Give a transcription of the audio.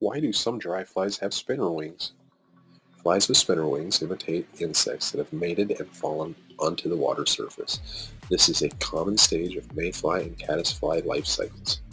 Why do some dry flies have spinner wings? Flies with spinner wings imitate insects that have mated and fallen onto the water surface. This is a common stage of mayfly and caddisfly life cycles.